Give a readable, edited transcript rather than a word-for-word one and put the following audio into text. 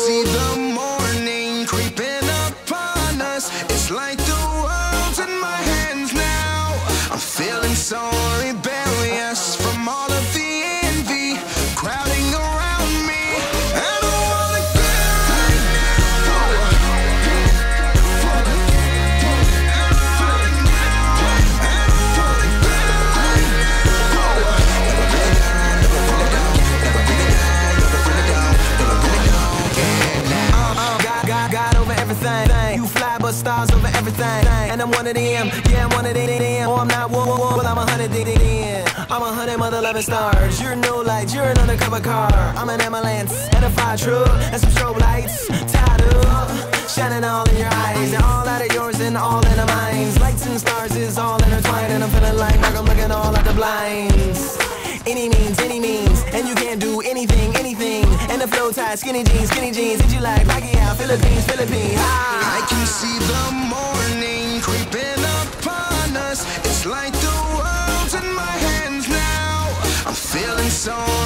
see the morning creeping upon us. It's like the world's in my hands now. I'm feeling so rebellious from all of the envy crowding around me. I don't wanna get right now. God over everything. You fly but stars over everything. And I'm one of them, yeah, I'm one of them. Oh, I'm not one, well, I'm 100 then. I'm 100 mother loving stars. You're no light, you're an undercover car. I'm an ambulance and a fire truck and some strobe lights tied up, shining all in your eyes. They're all out of yours and all in our minds. Lights and stars is all intertwined, and I'm feeling like I'm looking all out the blinds. Any means, and you can't do anything. And the flow tight, skinny jeans, hit you like Pacquiao, Philippines. I can see the morning creeping upon us. It's like the world's in my hands now. I'm feeling so